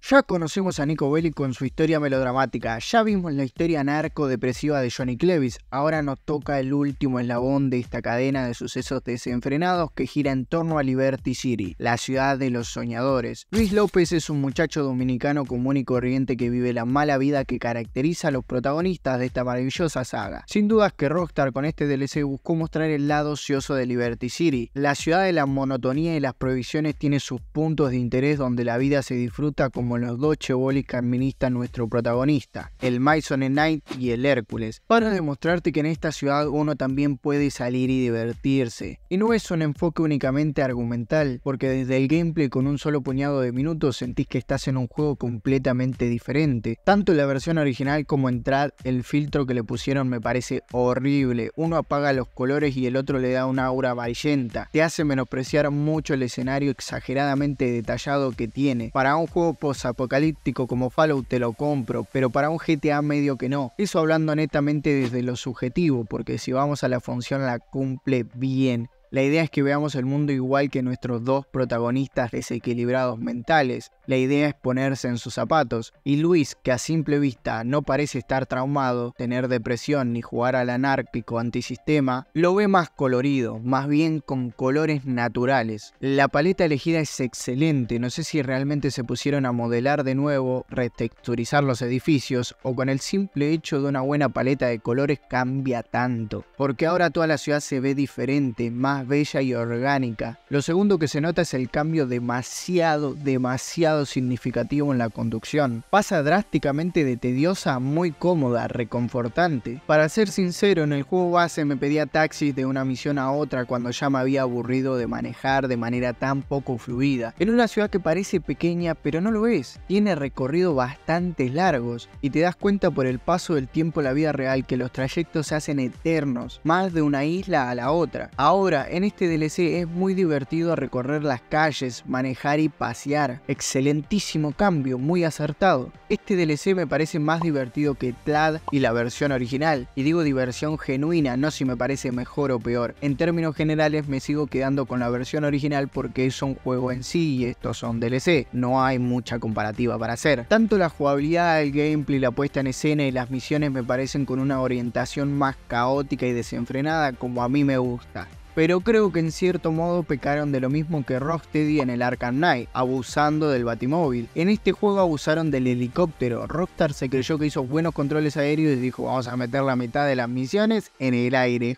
Ya conocemos a Niko Bellic con su historia melodramática, ya vimos la historia narco-depresiva de Johnny Clevis, ahora nos toca el último eslabón de esta cadena de sucesos desenfrenados que gira en torno a Liberty City, la ciudad de los soñadores. Luis López es un muchacho dominicano común y corriente que vive la mala vida que caracteriza a los protagonistas de esta maravillosa saga. Sin dudas que Rockstar con este DLC buscó mostrar el lado ocioso de Liberty City. La ciudad de la monotonía y las prohibiciones tiene sus puntos de interés donde la vida se disfruta como los dos chebolis que administra nuestro protagonista, el Mason Knight y el Hércules, para demostrarte que en esta ciudad uno también puede salir y divertirse. Y no es un enfoque únicamente argumental, porque desde el gameplay con un solo puñado de minutos sentís que estás en un juego completamente diferente. Tanto en la versión original como en Trad, el filtro que le pusieron me parece horrible. Uno apaga los colores y el otro le da una aura amarillenta. Te hace menospreciar mucho el escenario exageradamente detallado que tiene. Para un juego apocalíptico como Fallout te lo compro, pero para un GTA medio que no. Eso hablando netamente desde lo subjetivo, porque si vamos a la función la cumple bien. La idea es que veamos el mundo igual que nuestros dos protagonistas desequilibrados mentales. La idea es ponerse en sus zapatos. Y Luis, que a simple vista no parece estar traumado, tener depresión ni jugar al anárquico antisistema, lo ve más colorido, más bien con colores naturales. La paleta elegida es excelente, no sé si realmente se pusieron a modelar de nuevo, retexturizar los edificios, o con el simple hecho de una buena paleta de colores cambia tanto. Porque ahora toda la ciudad se ve diferente, más bella y orgánica. Lo segundo que se nota es el cambio demasiado significativo en la conducción. Pasa drásticamente de tediosa a muy cómoda, reconfortante. Para ser sincero, en el juego base me pedía taxis de una misión a otra cuando ya me había aburrido de manejar de manera tan poco fluida. En una ciudad que parece pequeña, pero no lo es. Tiene recorridos bastante largos y te das cuenta por el paso del tiempo en la vida real que los trayectos se hacen eternos, más de una isla a la otra. Ahora, en este DLC es muy divertido recorrer las calles, manejar y pasear. Excelentísimo cambio, muy acertado. Este DLC me parece más divertido que Trad y la versión original. Y digo diversión genuina, no si me parece mejor o peor. En términos generales me sigo quedando con la versión original porque es un juego en sí y estos son DLC. No hay mucha comparativa para hacer. Tanto la jugabilidad, el gameplay, la puesta en escena y las misiones me parecen con una orientación más caótica y desenfrenada como a mí me gusta. Pero creo que en cierto modo pecaron de lo mismo que Rocksteady en el Arkham Knight, abusando del batimóvil. En este juego abusaron del helicóptero. Rockstar se creyó que hizo buenos controles aéreos y dijo vamos a meter la mitad de las misiones en el aire.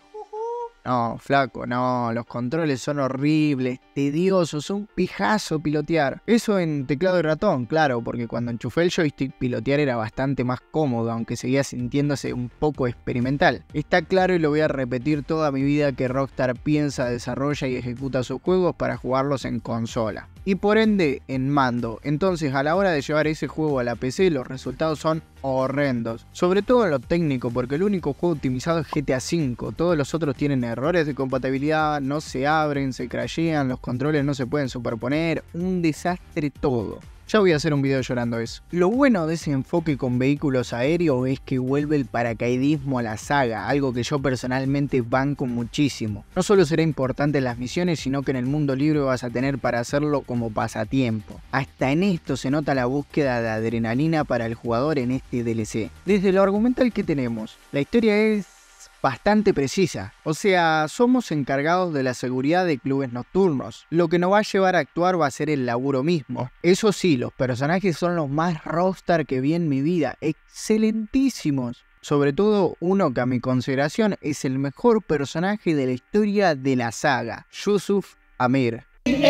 No, flaco, no, los controles son horribles, tediosos, un pijazo pilotear. Eso en teclado y ratón, claro, porque cuando enchufé el joystick pilotear era bastante más cómodo, aunque seguía sintiéndose un poco experimental. Está claro y lo voy a repetir toda mi vida que Rockstar piensa, desarrolla y ejecuta sus juegos para jugarlos en consola. Y por ende en mando. Entonces a la hora de llevar ese juego a la PC los resultados son horrendos. Sobre todo en lo técnico, porque el único juego optimizado es GTA V. Todos los otros tienen errores de compatibilidad, no se abren, se crashean, los controles no se pueden superponer. Un desastre todo. Ya voy a hacer un video llorando eso. Lo bueno de ese enfoque con vehículos aéreos es que vuelve el paracaidismo a la saga, algo que yo personalmente banco muchísimo. No solo será importante en las misiones, sino que en el mundo libre vas a tener para hacerlo como pasatiempo. Hasta en esto se nota la búsqueda de adrenalina para el jugador en este DLC. Desde lo argumental que tenemos, la historia es bastante precisa, o sea, somos encargados de la seguridad de clubes nocturnos. Lo que nos va a llevar a actuar va a ser el laburo mismo. Eso sí, los personajes son los más Rockstar que vi en mi vida, excelentísimos. Sobre todo uno que a mi consideración es el mejor personaje de la historia de la saga, Yusuf Amir.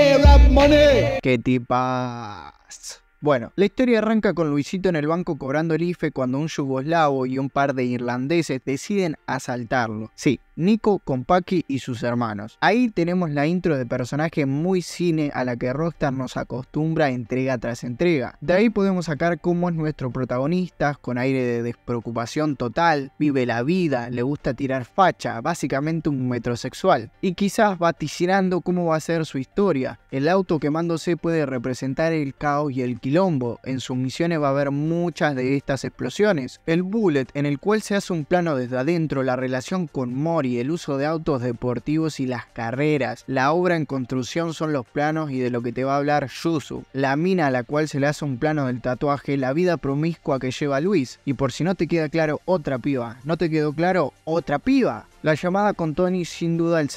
¡Qué tipas! Bueno, la historia arranca con Luisito en el banco cobrando el IFE cuando un yugoslavo y un par de irlandeses deciden asaltarlo. Sí, Niko con Paki y sus hermanos. Ahí tenemos la intro de personaje muy cine a la que Rockstar nos acostumbra entrega tras entrega. De ahí podemos sacar cómo es nuestro protagonista, con aire de despreocupación total, vive la vida, le gusta tirar facha, básicamente un metrosexual. Y quizás vaticinando cómo va a ser su historia. El auto quemándose puede representar el caos y el quilombo. En sus misiones va a haber muchas de estas explosiones. El bullet, en el cual se hace un plano desde adentro, la relación con Mori Mori, el uso de autos deportivos y las carreras. La obra en construcción son los planos y de lo que te va a hablar Yuzu. La mina a la cual se le hace un plano del tatuaje, la vida promiscua que lleva Luis. Y por si no te queda claro, otra piba. ¿No te quedó claro? ¡Otra piba! La llamada con Tony sin duda el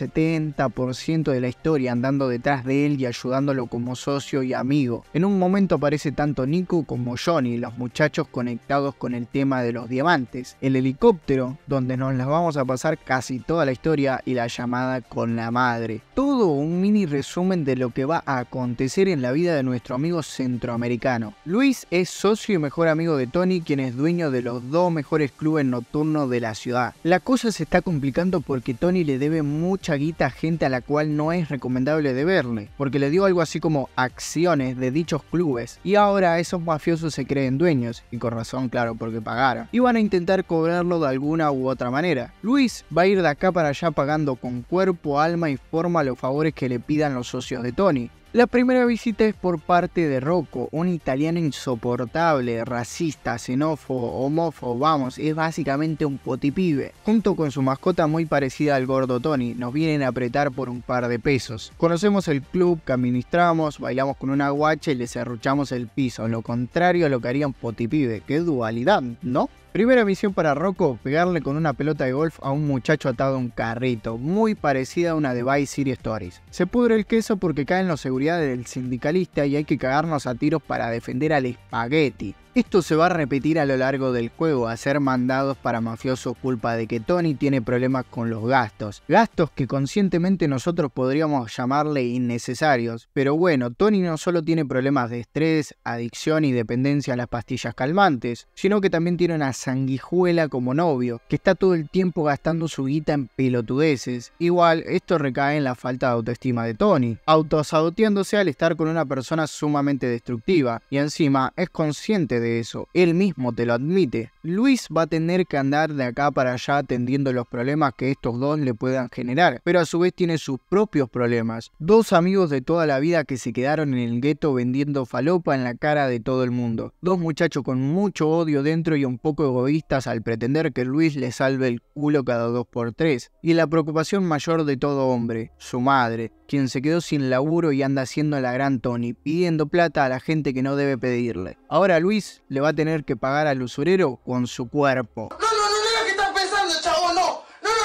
70% de la historia andando detrás de él y ayudándolo como socio y amigo. En un momento aparece tanto Nico como Johnny, los muchachos conectados con el tema de los diamantes. El helicóptero, donde nos las vamos a pasar casi toda la historia, y la llamada con la madre. Todo un mini resumen de lo que va a acontecer en la vida de nuestro amigo centroamericano. Luis es socio y mejor amigo de Tony, quien es dueño de los dos mejores clubes nocturnos de la ciudad. La cosa se está complicando porque Tony le debe mucha guita a gente a la cual no es recomendable deberle, porque le dio algo así como acciones de dichos clubes, y ahora esos mafiosos se creen dueños, y con razón, claro, porque pagaron, y van a intentar cobrarlo de alguna u otra manera. Luis va a ir de acá para allá pagando con cuerpo, alma y forma los favores que le pidan los socios de Tony. La primera visita es por parte de Rocco, un italiano insoportable, racista, xenófobo, homófobo, vamos, es básicamente un potipibe. Junto con su mascota muy parecida al gordo Tony, nos vienen a apretar por un par de pesos. Conocemos el club que administramos, bailamos con una guacha y le serruchamos el piso, lo contrario a lo que haría un potipibe. ¡Qué dualidad!, ¿no? Primera misión para Rocco, pegarle con una pelota de golf a un muchacho atado a un carrito, muy parecida a una de Vice City Stories. Se pudre el queso porque caen los seguridades del sindicalista y hay que cagarnos a tiros para defender al espagueti. Esto se va a repetir a lo largo del juego, a ser mandados para mafiosos culpa de que Tony tiene problemas con los gastos. Gastos que conscientemente nosotros podríamos llamarle innecesarios. Pero bueno, Tony no solo tiene problemas de estrés, adicción y dependencia a las pastillas calmantes, sino que también tiene una sanguijuela como novio, que está todo el tiempo gastando su guita en pelotudeces. Igual, esto recae en la falta de autoestima de Tony, autosaboteándose al estar con una persona sumamente destructiva, y encima es consciente de eso, él mismo te lo admite. Luis va a tener que andar de acá para allá atendiendo los problemas que estos dos le puedan generar, pero a su vez tiene sus propios problemas. Dos amigos de toda la vida que se quedaron en el gueto vendiendo falopa en la cara de todo el mundo. Dos muchachos con mucho odio dentro y un poco egoístas al pretender que Luis le salve el culo cada 2x3. Y la preocupación mayor de todo hombre, su madre, quien se quedó sin laburo y anda haciendo la gran Tony, pidiendo plata a la gente que no debe pedirle. Ahora Luis le va a tener que pagar al usurero con su cuerpo. No, ¿qué estás pensando, chavo? No,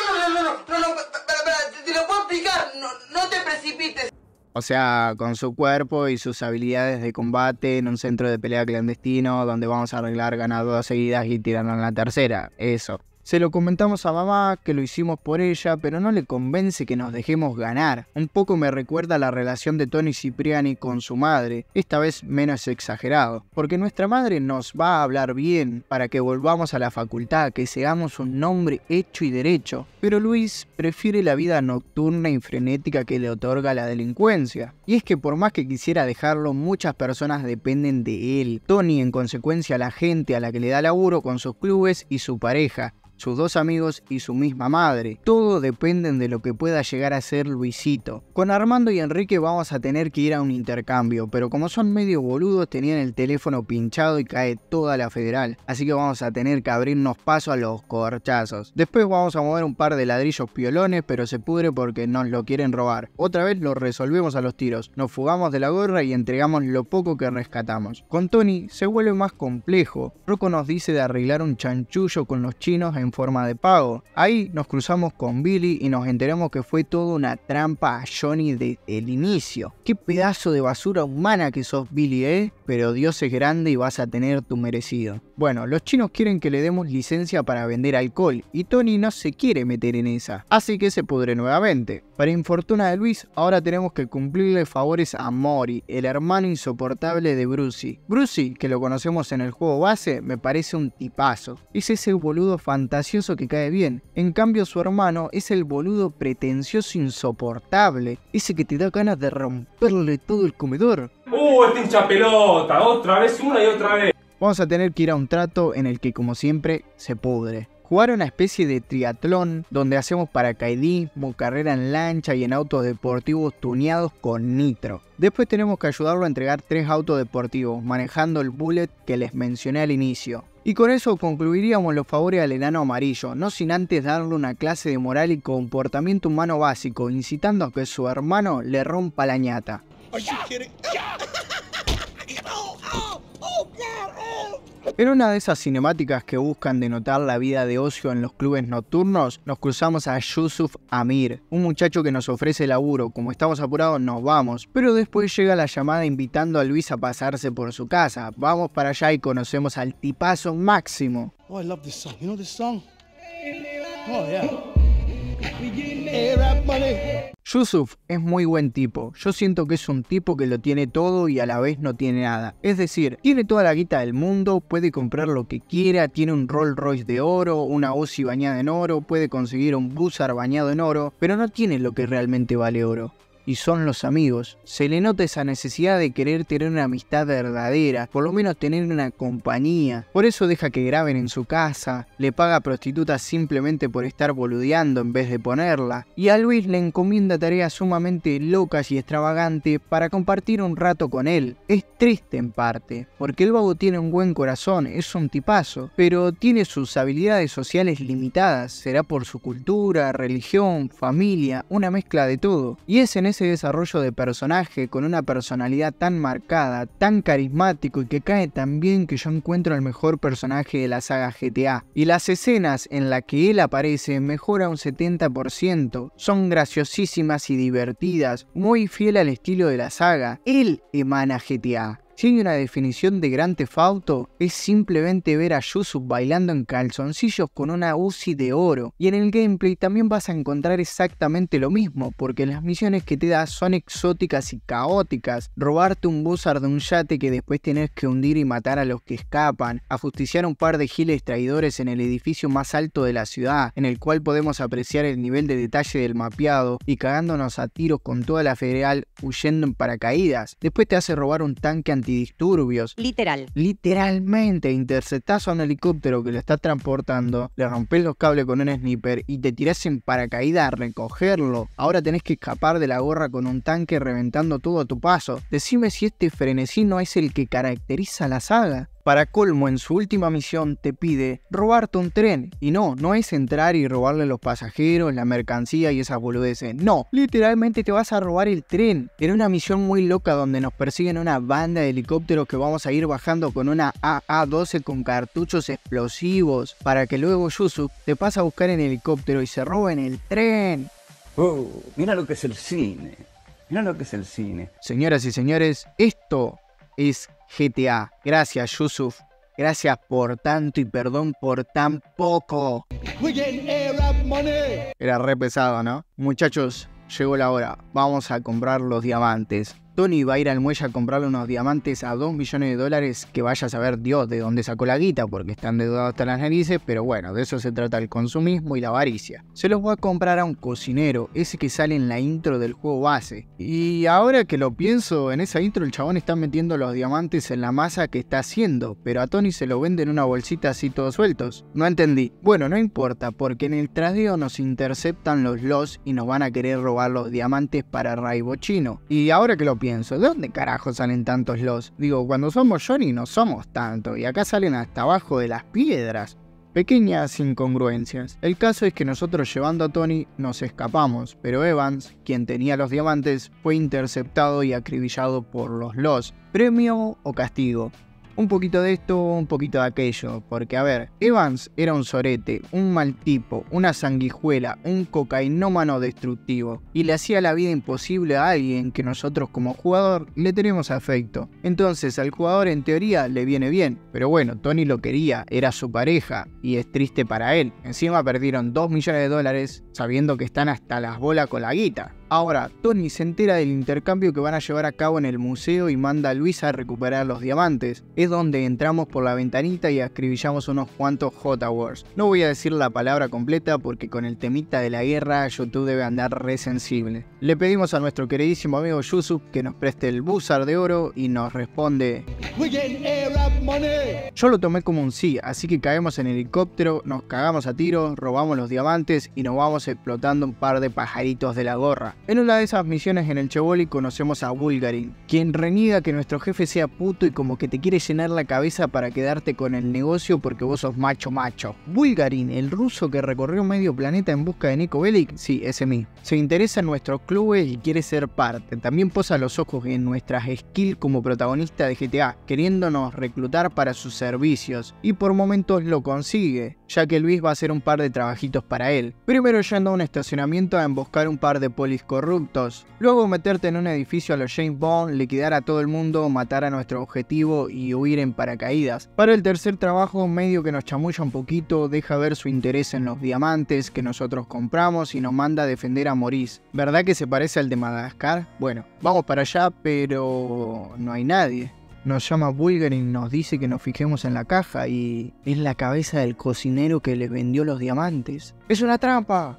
espera, te lo puedo explicar, no te precipites. O sea, con su cuerpo y sus habilidades de combate en un centro de pelea clandestino donde vamos a arreglar ganadoras seguidas y tirarnos en la tercera, eso. Se lo comentamos a mamá, que lo hicimos por ella, pero no le convence que nos dejemos ganar. Un poco me recuerda la relación de Tony Cipriani con su madre, esta vez menos exagerado, porque nuestra madre nos va a hablar bien para que volvamos a la facultad, que seamos un hombre hecho y derecho, pero Luis prefiere la vida nocturna y frenética que le otorga la delincuencia. Y es que por más que quisiera dejarlo, muchas personas dependen de él. Tony, en consecuencia, la gente a la que le da laburo con sus clubes y su pareja, sus dos amigos y su misma madre. Todo dependen de lo que pueda llegar a ser Luisito. Con Armando y Enrique vamos a tener que ir a un intercambio, pero como son medio boludos tenían el teléfono pinchado y cae toda la federal, así que vamos a tener que abrirnos paso a los corchazos. Después vamos a mover un par de ladrillos piolones, pero se pudre porque nos lo quieren robar. Otra vez lo resolvemos a los tiros, nos fugamos de la gorra y entregamos lo poco que rescatamos. Con Tony se vuelve más complejo. Rocco nos dice de arreglar un chanchullo con los chinos en forma de pago. Ahí nos cruzamos con Billy y nos enteramos que fue toda una trampa a Johnny desde el inicio. Qué pedazo de basura humana que sos, Billy, pero Dios es grande y vas a tener tu merecido. Bueno, los chinos quieren que le demos licencia para vender alcohol y Tony no se quiere meter en esa, así que se pudre nuevamente. Para infortuna de Luis, ahora tenemos que cumplirle favores a Mori, el hermano insoportable de Brucey. Brucey, que lo conocemos en el juego base, me parece un tipazo. Es ese boludo fantasioso que cae bien. En cambio su hermano es el boludo pretencioso insoportable, ese que te da ganas de romperle todo el comedor. Este hincha pelota, otra vez, una y otra vez. Vamos a tener que ir a un trato en el que, como siempre, se pudre. Jugar una especie de triatlón donde hacemos paracaidismo, carrera en lancha y en autos deportivos tuneados con nitro. Después tenemos que ayudarlo a entregar 3 autos deportivos, manejando el Bullet que les mencioné al inicio. Y con eso concluiríamos los favores al enano amarillo, no sin antes darle una clase de moral y comportamiento humano básico, incitando a que su hermano le rompa la ñata. En una de esas cinemáticas que buscan denotar la vida de ocio en los clubes nocturnos, nos cruzamos a Yusuf Amir, un muchacho que nos ofrece laburo. Como estamos apurados nos vamos, pero después llega la llamada invitando a Luis a pasarse por su casa. Vamos para allá y conocemos al tipazo Máximo. Oh, I love this song. You know this song? Oh, yeah. Yusuf es muy buen tipo. Yo siento que es un tipo que lo tiene todo y a la vez no tiene nada. Es decir, tiene toda la guita del mundo, puede comprar lo que quiera, tiene un Rolls Royce de oro, una Uzi bañada en oro, puede conseguir un Buzzard bañado en oro, pero no tiene lo que realmente vale oro. Y son los amigos. Se le nota esa necesidad de querer tener una amistad verdadera, por lo menos tener una compañía. Por eso deja que graben en su casa, le paga a prostitutas simplemente por estar boludeando en vez de ponerla. Y a Luis le encomienda tareas sumamente locas y extravagantes para compartir un rato con él. Es triste en parte, porque el vago tiene un buen corazón, es un tipazo, pero tiene sus habilidades sociales limitadas. Será por su cultura, religión, familia, una mezcla de todo. Y es en ese desarrollo de personaje con una personalidad tan marcada, tan carismático y que cae tan bien que yo encuentro el mejor personaje de la saga GTA. Y las escenas en las que él aparece mejora un 70%, son graciosísimas y divertidas, muy fiel al estilo de la saga. Él emana GTA. Si hay una definición de Grand Theft Auto, es simplemente ver a Yusuf bailando en calzoncillos con una Uzi de oro. Y en el gameplay también vas a encontrar exactamente lo mismo, porque las misiones que te da son exóticas y caóticas. Robarte un Buzzard de un yate que después tenés que hundir y matar a los que escapan, ajusticiar un par de giles traidores en el edificio más alto de la ciudad, en el cual podemos apreciar el nivel de detalle del mapeado, y cagándonos a tiros con toda la federal huyendo en paracaídas. Después te hace robar un tanque antidisturbios. Literalmente interceptás a un helicóptero que lo está transportando, le rompés los cables con un sniper y te tirás en paracaídas a recogerlo. Ahora tenés que escapar de la gorra con un tanque reventando todo a tu paso. Decime si este frenesí no es el que caracteriza la saga. Para colmo, en su última misión te pide robarte un tren. Y no es entrar y robarle a los pasajeros, la mercancía y esas boludeces. No, literalmente te vas a robar el tren. Era una misión muy loca donde nos persiguen una banda de helicópteros que vamos a ir bajando con una AA-12 con cartuchos explosivos. Para que luego Yusuf te pase a buscar en helicóptero y se roben el tren. Oh, mira lo que es el cine. Mira lo que es el cine. Señoras y señores, esto es GTA. Gracias, Yusuf. Gracias por tanto y perdón por tan poco. Era re pesado, ¿no? Muchachos, llegó la hora. Vamos a comprar los diamantes. Tony va a ir al muelle a comprarle unos diamantes a $2 millones, que vaya a saber Dios de dónde sacó la guita, porque están endeudados hasta las narices, pero bueno, de eso se trata el consumismo y la avaricia. Se los voy a comprar a un cocinero, ese que sale en la intro del juego base. Y ahora que lo pienso, en esa intro el chabón está metiendo los diamantes en la masa que está haciendo, pero a Tony se lo vende en una bolsita así todos sueltos. No entendí. Bueno, no importa, porque en el tradeo nos interceptan los LOS y nos van a querer robar los diamantes para Raibo Chino. Y ahora que lo pienso, ¿de dónde carajo salen tantos LOS? Digo, cuando somos Johnny no somos tanto, y acá salen hasta abajo de las piedras. Pequeñas incongruencias. El caso es que nosotros llevando a Tony nos escapamos, pero Evans, quien tenía los diamantes, fue interceptado y acribillado por los LOS. ¿Premio o castigo? Un poquito de esto, un poquito de aquello, porque a ver, Evans era un sorete, un mal tipo, una sanguijuela, un cocainómano destructivo, y le hacía la vida imposible a alguien que nosotros como jugador le tenemos afecto. Entonces al jugador en teoría le viene bien, pero bueno, Tony lo quería, era su pareja, y es triste para él. Encima perdieron $2 millones sabiendo que están hasta las bolas con la guita. Ahora, Tony se entera del intercambio que van a llevar a cabo en el museo y manda a Luis a recuperar los diamantes. Es donde entramos por la ventanita y acribillamos unos cuantos J-Wars. No voy a decir la palabra completa porque con el temita de la guerra YouTube debe andar re sensible. Le pedimos a nuestro queridísimo amigo Yusuf que nos preste el Buzzard de oro y nos responde: yo lo tomé como un sí, así que caemos en helicóptero, nos cagamos a tiros, robamos los diamantes y nos vamos explotando un par de pajaritos de la gorra. En una de esas misiones en el Chevoli conocemos a Bulgarin, quien reniega que nuestro jefe sea puto y como que te quiere llenar la cabeza para quedarte con el negocio porque vos sos macho. Bulgarin, el ruso que recorrió medio planeta en busca de Niko Bellic, sí, ese mismo, se interesa en nuestros clubes y quiere ser parte. También posa los ojos en nuestras skills como protagonista de GTA, queriéndonos reclutar para sus servicios, y por momentos lo consigue, ya que Luis va a hacer un par de trabajitos para él. Primero yendo a un estacionamiento a emboscar un par de polis corruptos, luego meterte en un edificio a los James Bond, liquidar a todo el mundo, matar a nuestro objetivo y huir en paracaídas. Para el tercer trabajo medio que nos chamulla un poquito, deja ver su interés en los diamantes que nosotros compramos y nos manda a defender a Maurice. ¿Verdad que se parece al de Madagascar? Bueno, vamos para allá, pero no hay nadie. Nos llama Bulgarin y nos dice que nos fijemos en la caja y es la cabeza del cocinero que les vendió los diamantes. ¡Es una trampa!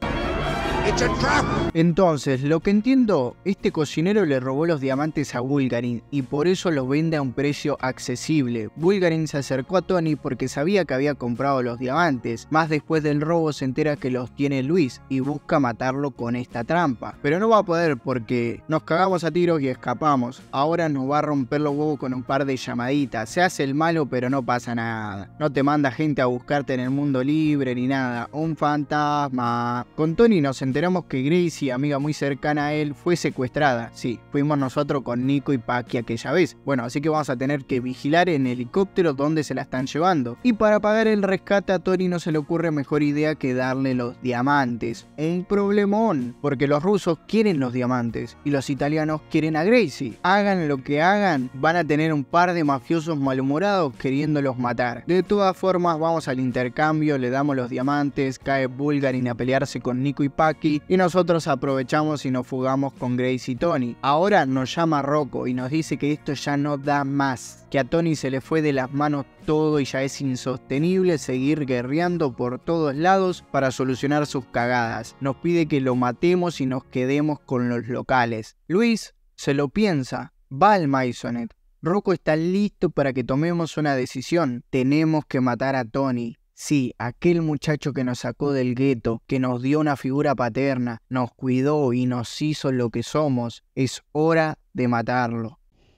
Entonces, lo que entiendo, este cocinero le robó los diamantes a Bulgarin y por eso los vende a un precio accesible. Bulgarin se acercó a Tony porque sabía que había comprado los diamantes, más después del robo se entera que los tiene Luis y busca matarlo con esta trampa. Pero no va a poder porque nos cagamos a tiros y escapamos. Ahora nos va a romper los huevos con un par de llamaditas. Se hace el malo pero no pasa nada. No te manda gente a buscarte en el mundo libre ni nada. Un fantasma. Con Tony nos enteramos que Gracie, amiga muy cercana a él, fue secuestrada. Sí, fuimos nosotros con Nico y Paqui aquella vez. Bueno, así que vamos a tener que vigilar en helicóptero dónde se la están llevando. Y para pagar el rescate a Tony no se le ocurre mejor idea que darle los diamantes. Un problemón, porque los rusos quieren los diamantes y los italianos quieren a Gracie. Hagan lo que hagan, van a tener un par de mafiosos malhumorados queriéndolos matar. De todas formas, vamos al intercambio, le damos los diamantes, cae Bulgarin a pelearse con Nico y Paqui y nosotros aprovechamos y nos fugamos con Gracie y Tony. Ahora nos llama Rocco y nos dice que esto ya no da más, que a Tony se le fue de las manos todo y ya es insostenible seguir guerreando por todos lados para solucionar sus cagadas. Nos pide que lo matemos y nos quedemos con los locales. Luis se lo piensa, va al Maisonette. Rocco está listo para que tomemos una decisión. Tenemos que matar a Tony. Sí, aquel muchacho que nos sacó del gueto, que nos dio una figura paterna, nos cuidó y nos hizo lo que somos. Es hora de matarlo.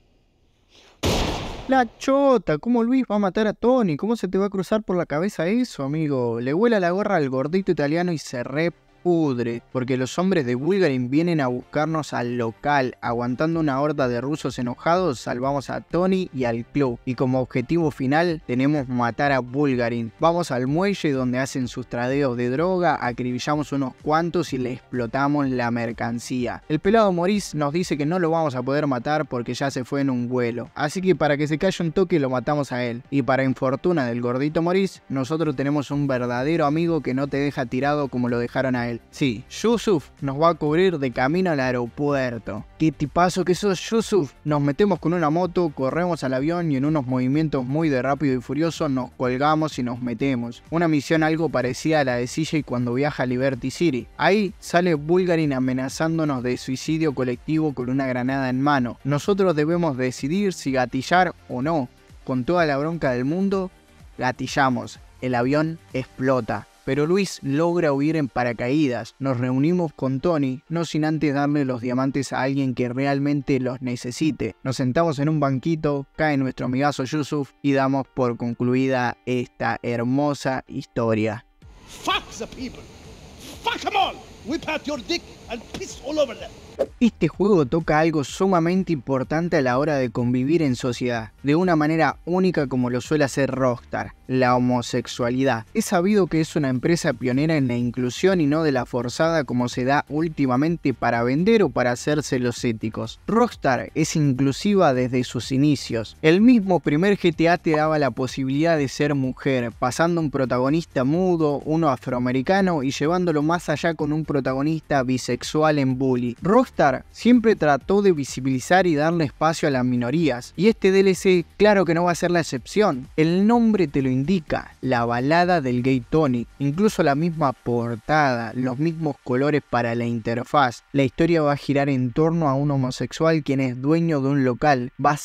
La chota, ¿cómo Luis va a matar a Tony? ¿Cómo se te va a cruzar por la cabeza eso, amigo? Le vuela la gorra al gordito italiano y se pudre, porque los hombres de Bulgarin vienen a buscarnos al local. Aguantando una horda de rusos enojados, salvamos a Tony y al club, y como objetivo final tenemos matar a Bulgarin. Vamos al muelle donde hacen sus tradeos de droga, acribillamos unos cuantos y le explotamos la mercancía. El pelado Maurice nos dice que no lo vamos a poder matar porque ya se fue en un vuelo, así que para que se calle un toque lo matamos a él. Y para infortuna del gordito Maurice, nosotros tenemos un verdadero amigo que no te deja tirado como lo dejaron a él. Sí, Yusuf nos va a cubrir de camino al aeropuerto. ¿Qué tipazo que sos, Yusuf? Nos metemos con una moto, corremos al avión y en unos movimientos muy de Rápido y Furioso nos colgamos y nos metemos. Una misión algo parecida a la de CJ cuando viaja a Liberty City. Ahí sale Bulgarin amenazándonos de suicidio colectivo con una granada en mano. Nosotros debemos decidir si gatillar o no. Con toda la bronca del mundo, gatillamos. El avión explota. Pero Luis logra huir en paracaídas. Nos reunimos con Tony, no sin antes darle los diamantes a alguien que realmente los necesite. Nos sentamos en un banquito, cae nuestro amigazo Yusuf y damos por concluida esta hermosa historia. Fuck the people. Fuck them all. Whip out your dick and piss all over them. Este juego toca algo sumamente importante a la hora de convivir en sociedad, de una manera única como lo suele hacer Rockstar, la homosexualidad. Es sabido que es una empresa pionera en la inclusión y no de la forzada como se da últimamente para vender o para hacerse los éticos. Rockstar es inclusiva desde sus inicios. El mismo primer GTA te daba la posibilidad de ser mujer, pasando un protagonista mudo, uno afroamericano y llevándolo más allá con un protagonista bisexual en Bully. Rockstar siempre trató de visibilizar y darle espacio a las minorías, y este DLC claro que no va a ser la excepción. El nombre te lo indica, la balada del gay Tony, incluso la misma portada, los mismos colores para la interfaz. La historia va a girar en torno a un homosexual quien es dueño de un local, va a ser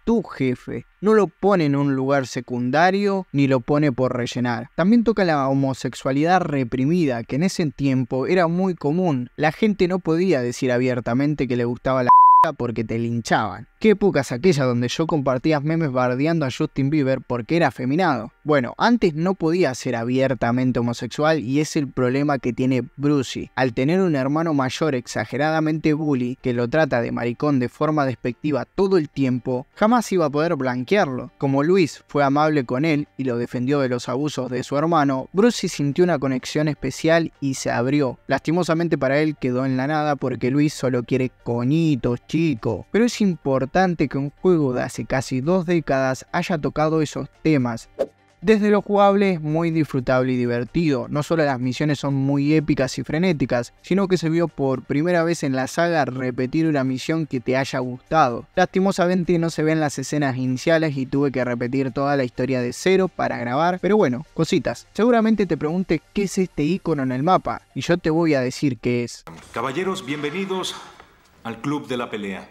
tu jefe. No lo pone en un lugar secundario ni lo pone por rellenar. También toca la homosexualidad reprimida, que en ese tiempo era muy común. La gente no podía decir abiertamente que le gustaba la porque te linchaban. ¿Qué épocas aquellas donde yo compartía memes bardeando a Justin Bieber porque era afeminado? Bueno, antes no podía ser abiertamente homosexual y es el problema que tiene Brucey. Al tener un hermano mayor exageradamente bully que lo trata de maricón de forma despectiva todo el tiempo, jamás iba a poder blanquearlo. Como Luis fue amable con él y lo defendió de los abusos de su hermano, Brucey sintió una conexión especial y se abrió. Lastimosamente para él quedó en la nada porque Luis solo quiere coñitos, chico. Pero es importante que un juego de hace casi 2 décadas haya tocado esos temas. Desde lo jugable es muy disfrutable y divertido. No solo las misiones son muy épicas y frenéticas, sino que se vio por primera vez en la saga repetir una misión que te haya gustado. Lastimosamente no se ven las escenas iniciales y tuve que repetir toda la historia de cero para grabar, pero bueno, cositas. Seguramente te preguntes qué es este icono en el mapa, y yo te voy a decir qué es. Caballeros, bienvenidos al Club de la Pelea.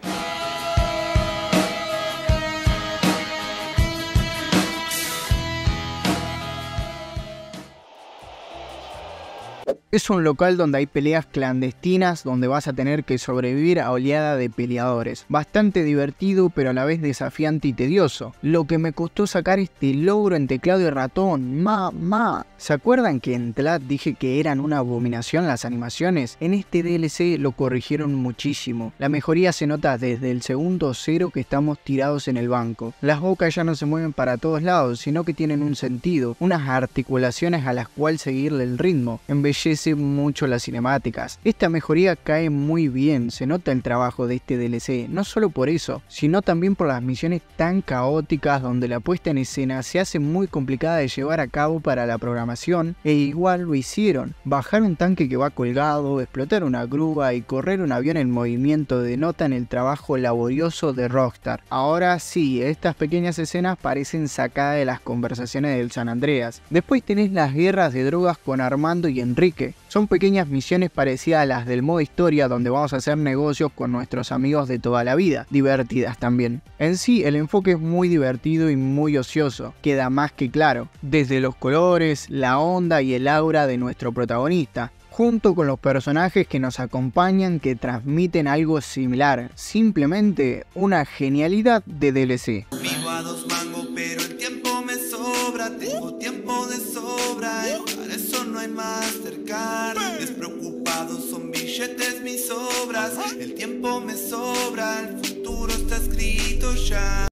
Es un local donde hay peleas clandestinas donde vas a tener que sobrevivir a oleada de peleadores. Bastante divertido pero a la vez desafiante y tedioso. Lo que me costó sacar este logro en teclado y ratón. ¡Mamá! ¿Se acuerdan que en TLAT dije que eran una abominación las animaciones? En este DLC lo corrigieron muchísimo. La mejoría se nota desde el segundo 0 que estamos tirados en el banco. Las bocas ya no se mueven para todos lados, sino que tienen un sentido, unas articulaciones a las cuales seguirle el ritmo. Embellece mucho las cinemáticas. Esta mejoría cae muy bien, se nota el trabajo de este DLC, no solo por eso, sino también por las misiones tan caóticas donde la puesta en escena se hace muy complicada de llevar a cabo para la programación, e igual lo hicieron. Bajar un tanque que va colgado, explotar una grúa y correr un avión en movimiento denotan el trabajo laborioso de Rockstar. Ahora sí, estas pequeñas escenas parecen sacadas de las conversaciones del San Andreas. Después tenés las guerras de drogas con Armando y Enrique. Son pequeñas misiones parecidas a las del modo historia donde vamos a hacer negocios con nuestros amigos de toda la vida, divertidas también. En sí, el enfoque es muy divertido y muy ocioso, queda más que claro, desde los colores, la onda y el aura de nuestro protagonista, junto con los personajes que nos acompañan que transmiten algo similar, simplemente una genialidad de DLC. Vivo a 2 mangos, pero el tiempo me sobra, tengo tiempo de sobra, para eso no hay Mastercard. Despreocupados son billetes mis obras, el tiempo me sobra, el futuro está escrito ya.